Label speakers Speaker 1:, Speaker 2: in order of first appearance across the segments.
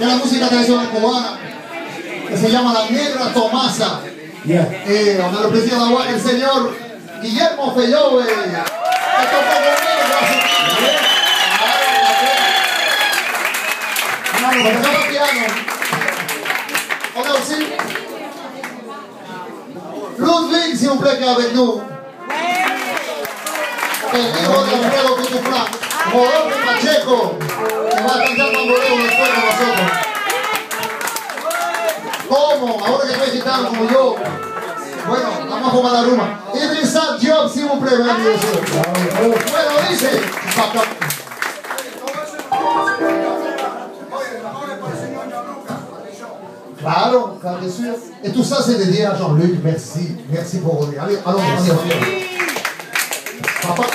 Speaker 1: de la música tradicional cubana, que se llama La Negra Tomasa. Donde lo presida el señor Guillermo Fellove, que tocó conmigo tocaba piano. On a aussi Ludwig, s'il vous plaît, qui est avec nous. El hijo de Alfredo Cutuflán, Rodolfo Pacheco, que va a cantar bamboleo después de nosotros. ¿Cómo? Ahora que me gitano como yo. Bueno, vamos a jugar la rumba. Idrissa Diop, s'il vous plaît, mesdames et messieurs. Bueno, dice. Claro, claro que sí. Et tout ça, c'est dédié à Jean-Luc. Merci. Merci pour venir. Allez, allons-y. Papa,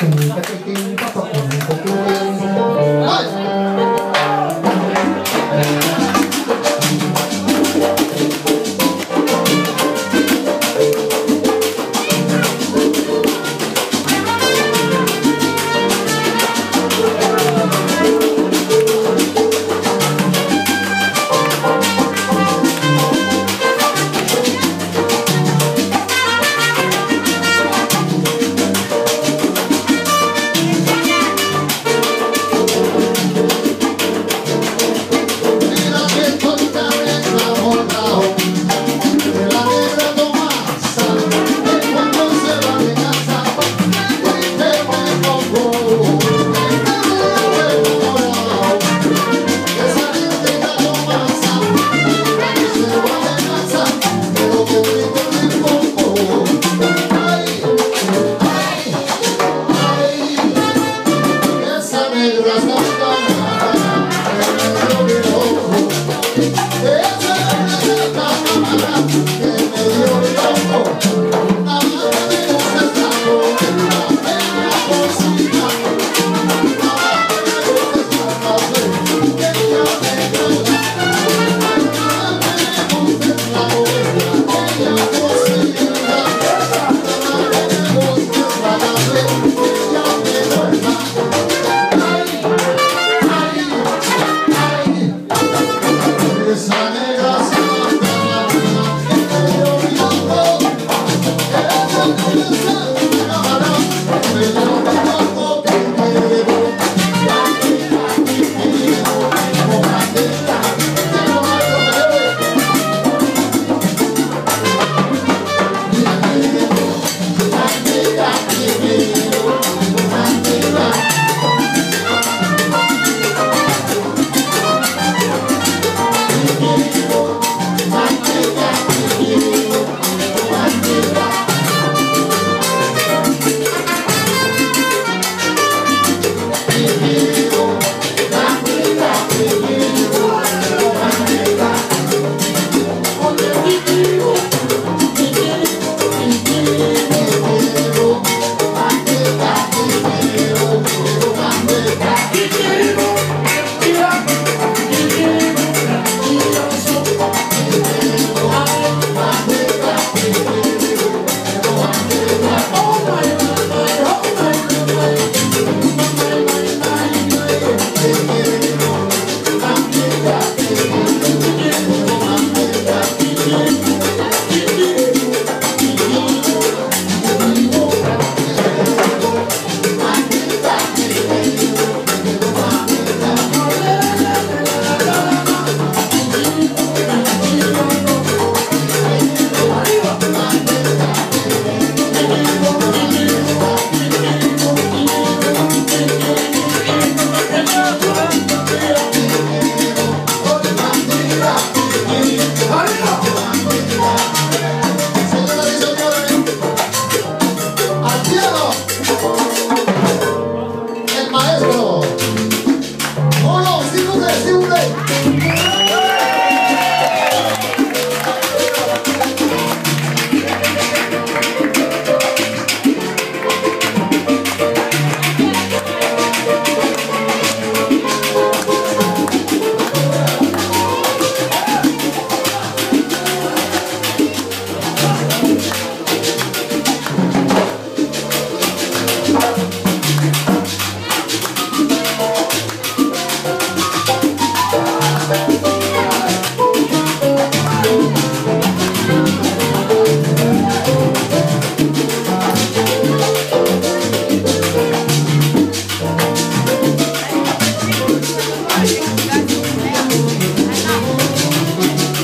Speaker 2: El maestro. Uno, sí, usted.